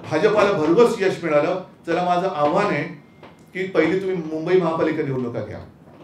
भाजपाला भरघोस यश मिळालं. चला, माझं आव्हान आहे की पहिली तुम्ही मुंबई महापालिका निवडणुका घ्या.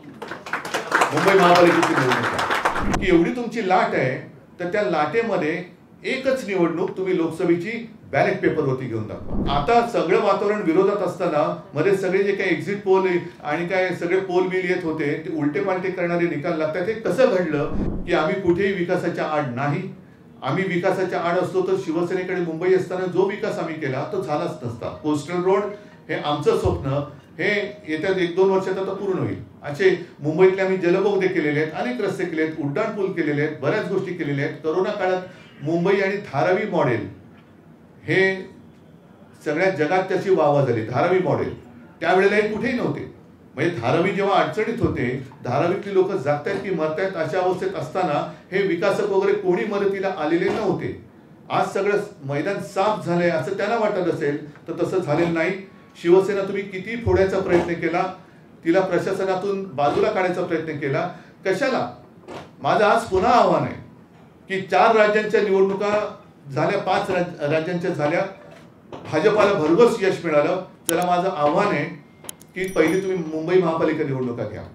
मुंबई महापालिकेची निवडणूक की एवढी तुमची लाट आहे तर त्या लाटेमध्ये एकच निवडणूक तुम्ही लोकसभेची बॅलेट पेपरवरती घेऊन दाखवा. आता सगळं वातावरण विरोधात असताना मध्ये सगळे जे काही एक्झिट पोल आणि काय सगळे पोल बिल येत होते ते उलटे पालटे करणारे निकाल लागतात. हे कसं घडलं की आम्ही कुठेही विकासाच्या आड नाही. आम्ही विकासाच्या आड असतो तर शिवसेनेकडे मुंबई असताना जो विकास आम्ही केला तो झालाच नसता. कोस्टल रोड हे आमचं स्वप्न हे येत्या 1-2 वर्षात आता पूर्ण होईल. असे मुंबईतले आम्ही जलबोगदे केलेले आहेत, अनेक रस्ते केले आहेत, उड्डाण पूल केलेले आहेत, बऱ्याच गोष्टी केलेल्या आहेत. कोरोना काळात मुंबई आणि धारावी मॉडेल हे सगळ्या जगात त्याची वाहवा झाली. धारावी मॉडेल त्यावेळेला हे कुठेही नव्हते. म्हणजे धारावी जेव्हा अडचणीत होते, धारावीतली लोक जागतायत की मरतायत अशा अवस्थेत असताना हे विकासक वगैरे कोणी मदतीला आलेले नव्हते. आज सगळं मैदान साफ झालंय असं त्यांना वाटत असेल तर तसं झालेलं नाही. शिवसेना तुम्ही किती फोडायचा प्रयत्न केला, तिला प्रशासनातून बाजूला काढायचा प्रयत्न केला, कशाला? माझं आज पुन्हा आव्हान आहे की 4 राज्यांच्या निवडणुका झाल्या, 5 राज्यांच्या झाल्या, भाजपाला भरघोस यश मिळालं. चला, माझं आव्हान आहे की पहिली तुम्ही मुंबई महापालिका निवडणुका घ्या.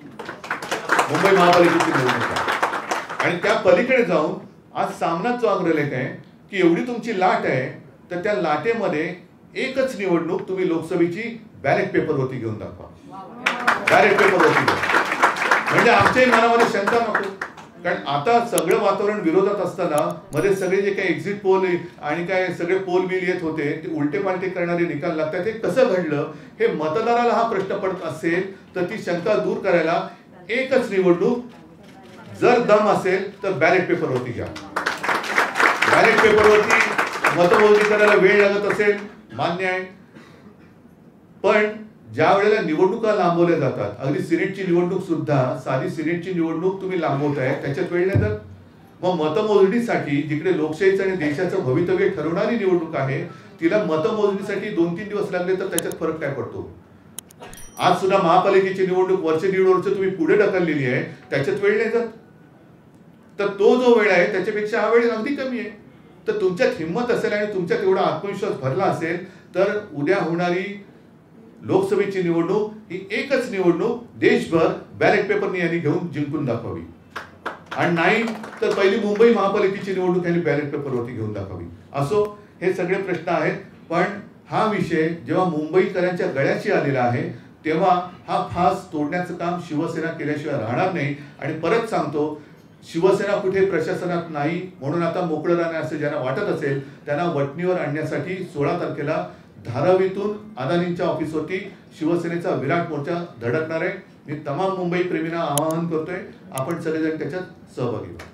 मुंबई महापालिकेची निवडणुका आणि त्या पलीकडे जाऊन आज सामनाच जो अग्रलेख आहे की एवढी तुमची लाट आहे तर त्या लाटेमध्ये एकच निवडणूक तुम्ही लोकसभेची बॅलेट पेपरवरती घेऊन दाखवा. बॅलेट पेपरवरती म्हणजे आमच्याही मनामध्ये शंका नको. कारण आता सगळं वातावरण विरोधात असताना मध्ये सगळे जे काही एक्झिट पोल आणि काय सगळे पोल बिल येत होते ते उलटे पालटे करणारे निकाल लागतात. हे कसं घडलं? हे मतदाराला हा प्रश्न पडत असेल तर ती शंका दूर करायला एकच निवडणूक, जर दम असेल तर बॅलेट पेपरवरती घ्या. बॅलेट पेपरवरती मतमोजणी करायला वेळ लागत असेल मान्य आहे, पण ज्या वेळेला निवडणुका लांबवल्या जातात, अगदी सिनेटची निवडणूक सुद्धा, साधी सिनेटची निवडणूक तुम्ही लांबवताय, त्याच्यात वेळ नाही जात. मग मतमोजणीसाठी जिकडे लोकशाहीचं आणि देशाचं भवितव्य ठरवणारी निवडणूक आहे तिला मतमोजणीसाठी 2-3 दिवस लागले तर त्याच्यात फरक काय पडतो? आज सुद्धा महापालिकेची निवडणूक वर्ष 1.5 वर्ष तुम्ही पुढे ढकललेली आहे, त्याच्यात वेळ नाही जात. तर तो जो वेळ आहे त्याच्यापेक्षा हा वेळ अगदी कमी आहे. तर तुमच्यात हिंमत असेल आणि तुमच्यात एवढा आत्मविश्वास भरला असेल तर उद्या होणारी लोकसभेची निवडणूक ही एकच निवडणूक देशभर बॅलेट पेपरने यांनी घेऊन जिंकून दाखवावी. आणि नाही तर पहिली मुंबई महापालिकेची निवडणूक यांनी बॅलेट पेपरवरती घेऊन दाखवावी. असो, हे सगळे प्रश्न आहेत, पण हा विषय जेव्हा मुंबईकरांच्या गळ्याशी आलेला आहे तेव्हा हा फास तोडण्याचं काम शिवसेना केल्याशिवाय राहणार नाही. आणि परत सांगतो, शिवसेना कुठे प्रशासनात नाही म्हणून आता मोकळं राहणार असं ज्यांना वाटत असेल त्यांना वटणीवर आणण्यासाठी 16 तारखेला धारावीतून अदानींच्या ऑफिसवरती शिवसेनेचा विराट मोर्चा धडकणार आहे. मी तमाम मुंबई प्रेमींना आवाहन करतोय, आपण सगळेजण त्याच्यात सहभागी व्हा.